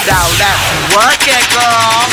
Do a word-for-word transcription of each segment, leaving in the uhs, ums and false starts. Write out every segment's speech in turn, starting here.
Now let's work it, girl.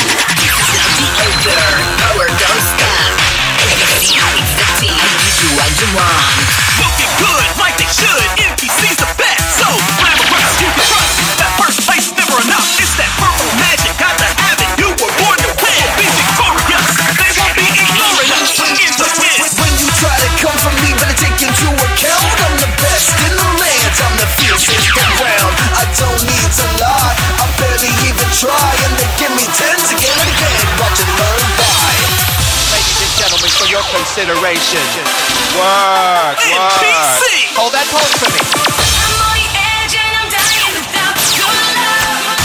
Power don't stop. It's the T. You what you want. Look it good, like they should. N P C's the best, so grab a rush, you can trust. That first place never enough. It's that purple magic, got to have it. You were born to win. Be victorious. They won't be ignoring us in the pit. When you try to come for me, better take into account I'm the best in the land. I'm the fiercest around. I don't need to lie. I barely even try, and they give me tens again and again. Watch it learn by. Ladies and gentlemen, for your consideration. Work, N P work. C. Hold that pose for me. I'm on the edge and I'm dying without your love.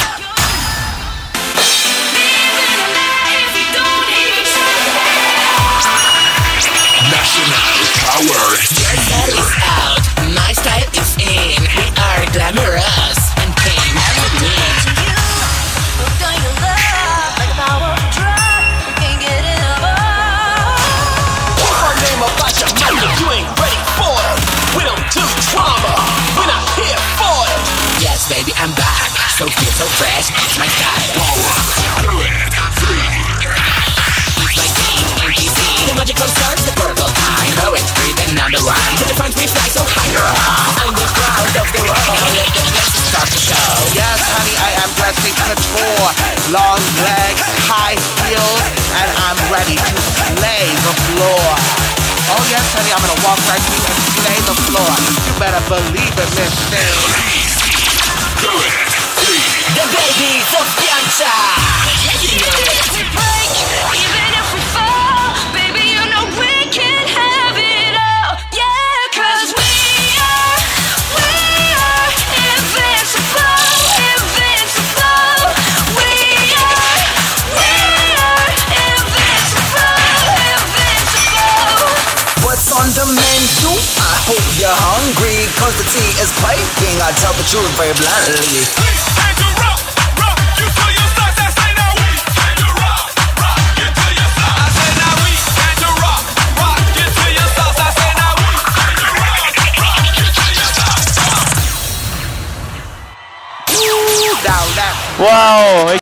Living a lie if you don't even try. National Power. Your style is out, my style is in. We are glamorous and came to win. Hooked on your love, like a power drug. Can't get enough. Keep our name up like your mother. You ain't ready for it. We don't do drama. We're not here for it. Yes, baby, I'm back. So feel so fresh. It's my style. Do it. Three. It's my team, N P C. The magical stars, the purple eye. Poetry, the number one. To the front, we fly so high. I'm the crowd of the world. Let the blessings start to show. Yes, honey, I am dressing couture. Long legs, high heels, and I'm ready to slay the floor. Oh yes, honey, I'm gonna walk right through and slay the floor. You better believe it, Miss Thing. Do it. Three. The babies of Piancha. Yeah, you know Even it. if we break, even if we fall, baby, you know we can have it all. Yeah, 'cause we are, we are invincible, invincible. We are, we are invincible, invincible. What's on the menu? I hope you're hungry, cause the tea is piping. I tell the truth very bluntly. Time to rock, rock, you to your socks. I say now we. Time to rock, rock, you to your socks. I say now we. Time to rock, rock, you to your socks. I say now we. Time to rock, rock, you to your socks. Now that's Wow,